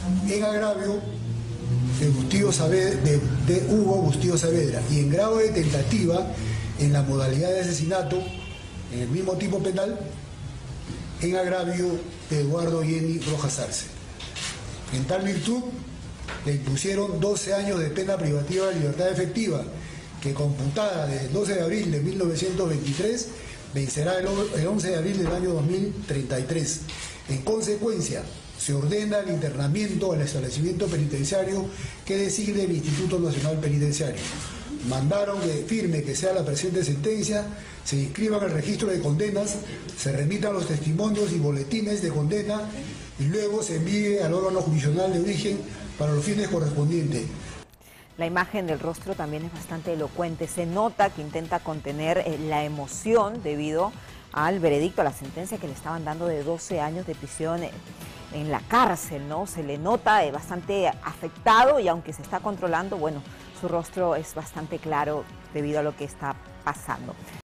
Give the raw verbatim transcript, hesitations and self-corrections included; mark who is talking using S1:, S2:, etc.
S1: en agravio de, Bustillo Saavedra, de, de Hugo Bustillo Saavedra, y en grado de tentativa en la modalidad de asesinato, en el mismo tipo penal, en agravio de Eduardo Jenny Rojas Arce. En tal virtud, le impusieron doce años de pena privativa de libertad efectiva, que computada desde el doce de abril de mil novecientos veintitrés, vencerá el once de abril del año dos mil treinta y tres. En consecuencia, se ordena el internamiento al establecimiento penitenciario que designe el Instituto Nacional Penitenciario. Mandaron que firme que sea la presente sentencia, se inscriba en el registro de condenas, se remitan los testimonios y boletines de condena y luego se envíe al órgano jurisdiccional de origen para los fines correspondientes.
S2: La imagen del rostro también es bastante elocuente. Se nota que intenta contener eh, la emoción debido al veredicto, a la sentencia que le estaban dando de doce años de prisión eh, en la cárcel, ¿no? Se le nota eh, bastante afectado y aunque se está controlando, bueno, su rostro es bastante claro debido a lo que está pasando.